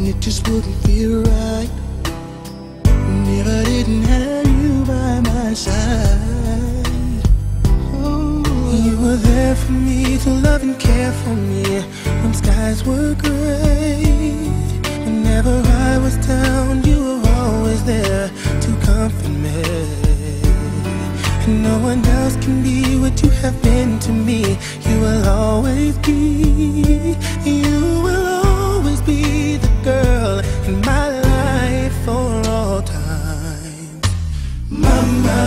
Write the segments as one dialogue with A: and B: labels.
A: it just wouldn't feel right if I didn't have you by my side. Oh, you were there for me to love and care for me when skies were gray. Whenever I was down, you were always there to comfort me. And no one else can be what you have been to me. You will always be, you will always be the girl in my life for all time. Mama,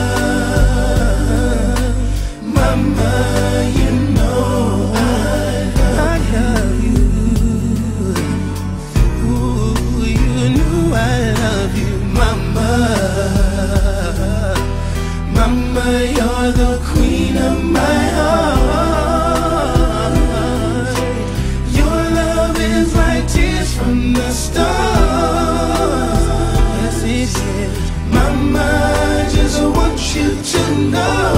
A: mama, you know I love you. Ooh, you know I love you, mama. Mama, you're the queen of my heart. Your love is like tears from the stars. Yes, it is. Mama, I just want you to know,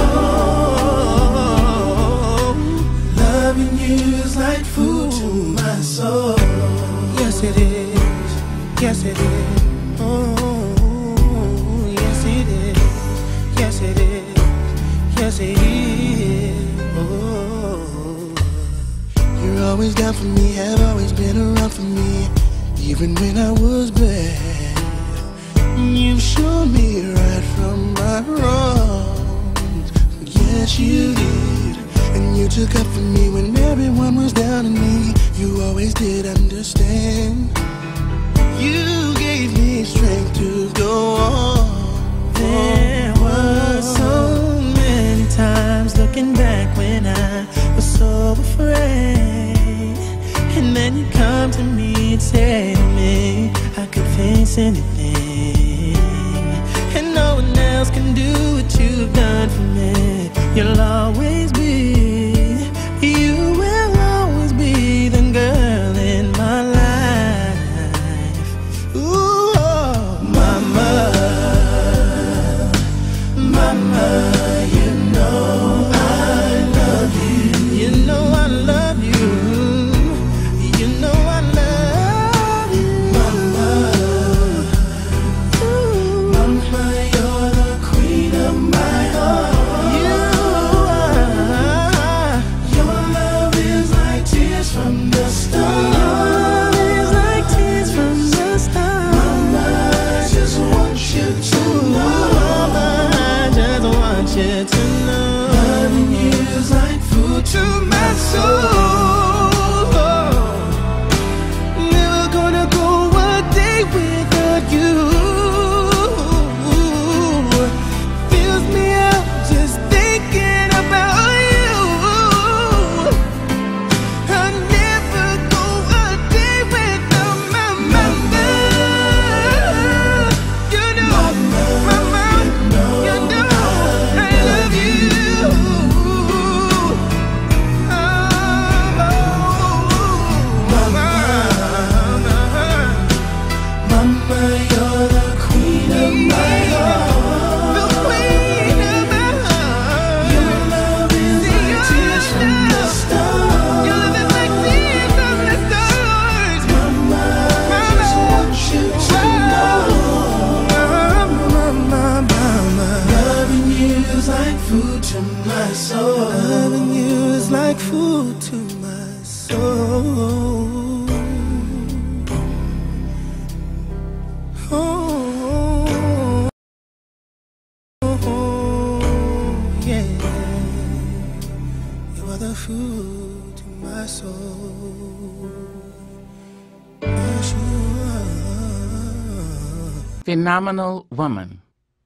A: loving you is like food to my soul. Yes, it is. Yes, it is. Oh, yes, it is. Yes, it is. Yes, it is. Oh, you're always down for me, have always been around for me, even when I was bad. You've shown me right from my wrongs. Yes, you did. And you took up for me when everyone was down on me. You always did understand. You gave me strength to go on. There were so many times looking back when I was so afraid, and then you come to me and say to me I could face anything, and no one else can do what you've done for me. You'll always be, you will always be the girl in my life. Ooh, oh, mama. Mama, you know I love you. You know I love you. You know I love you. Mama, ooh. Mama, you're the queen of my heart. You are. Your love is like tears from the stars. Your love is like tears from the stars. Mama, I just want you to know. You to know, loving you is like food to my soul. Never gonna go a day without you. Fills me up just thinking about you. I'll never go a day without my mama. You know, mama, you know. Loving you is like food to my soul. Oh, yeah. You are the food to my soul. Yes, you are.
B: Phenomenal woman.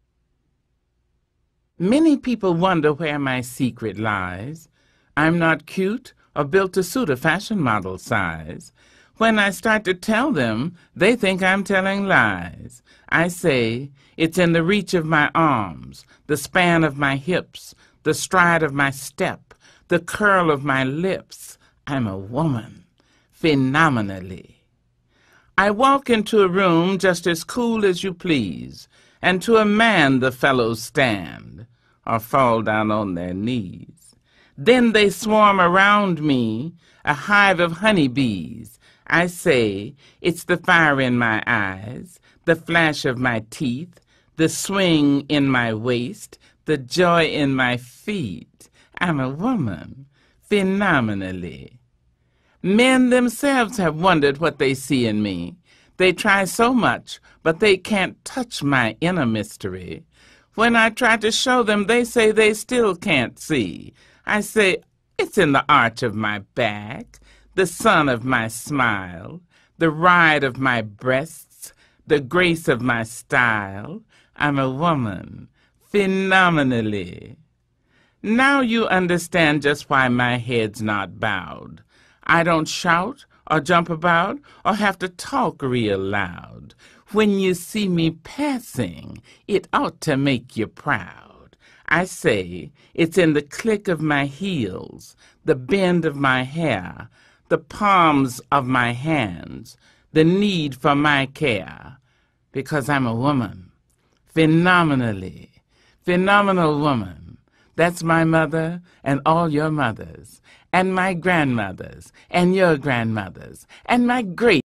B: Many people wonder where my secret lies. I'm not cute or built to suit a fashion model size. When I start to tell them, they think I'm telling lies. I say, it's in the reach of my arms, the span of my hips, the stride of my step, the curl of my lips. I'm a woman, phenomenally. I walk into a room just as cool as you please, and to a man the fellows stand, or fall down on their knees. Then they swarm around me, a hive of honeybees. I say it's the fire in my eyes, the flash of my teeth, the swing in my waist, the joy in my feet. I'm a woman, phenomenally. Men themselves have wondered what they see in me. They try so much, but they can't touch my inner mystery. When I try to show them, they say they still can't see. I say, it's in the arch of my back, the sun of my smile, the ride of my breasts, the grace of my style. I'm a woman, phenomenally. Now you understand just why my head's not bowed. I don't shout or jump about or have to talk real loud. When you see me passing, it ought to make you proud. I say it's in the click of my heels, the bend of my hair, the palms of my hands, the need for my care, because I'm a woman, phenomenally, phenomenal woman. That's my mother and all your mothers, and my grandmothers, and your grandmothers, and my great